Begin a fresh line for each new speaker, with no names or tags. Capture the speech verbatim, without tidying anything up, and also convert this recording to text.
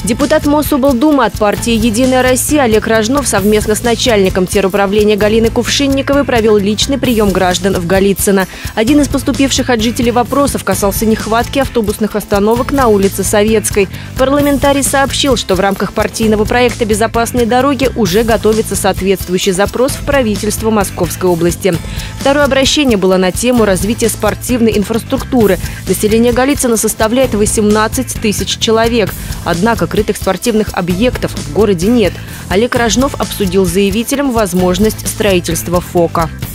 Депутат Мособлдумы от партии «Единая Россия» Олег Рожнов совместно с начальником теруправления Галиной Кувшинниковой провел личный прием граждан в Голицыно. Один из поступивших от жителей вопросов касался нехватки автобусных остановок на улице Советской. Парламентарий сообщил, что в рамках партийного проекта «Безопасные дороги» уже готовится соответствующий запрос в правительство Московской области. Второе обращение было на тему развития спортивной инфраструктуры. Население Голицына составляет восемнадцать тысяч человек. Однако крытых спортивных объектов в городе нет. Олег Рожнов обсудил с заявителем возможность строительства ФОКа.